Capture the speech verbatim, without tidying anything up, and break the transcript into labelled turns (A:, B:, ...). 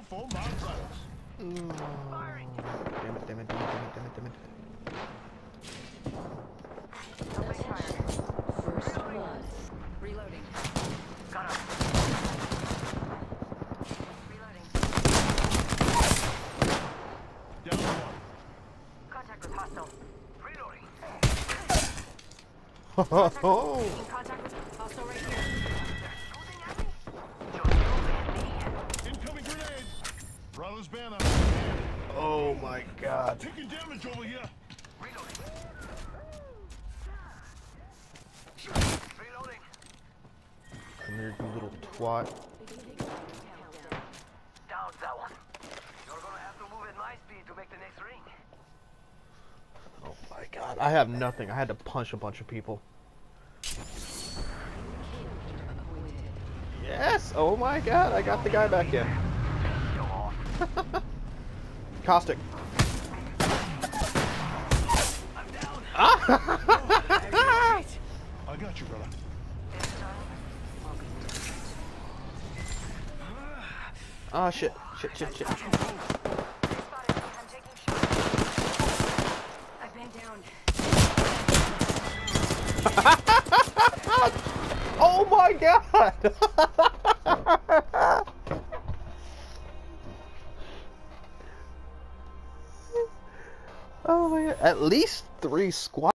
A: for my brothers.
B: Ooh. Damn it, damn it, damn it, damn it, damn it, damn it.
C: First blood. Reloading.
D: Got him.
C: Reloading.
A: Down one.
D: Contact with hostile. Reloading.
B: Oh,
C: In contact with hostile right here.
D: They're shooting at me. Just you and me.
A: Incoming grenade. Brothers banner.
B: oh my God.
A: Taking damage over here.
D: Reloading. Reloading.
B: Come here, you little twat.
D: Down that one. You're gonna have to move at my speed to make the next ring.
B: Oh my God. I have nothing. I had to punch a bunch of people. Yes. Oh my God. I got the guy back in.
D: Go off.
B: Caustic.
D: I'm down.
B: Ah!
A: I got you, brother.
B: Ah, shit. Shit, shit, shit.
C: I'm taking shots. I've been down.
B: Oh my God. Oh my God. At least three squad.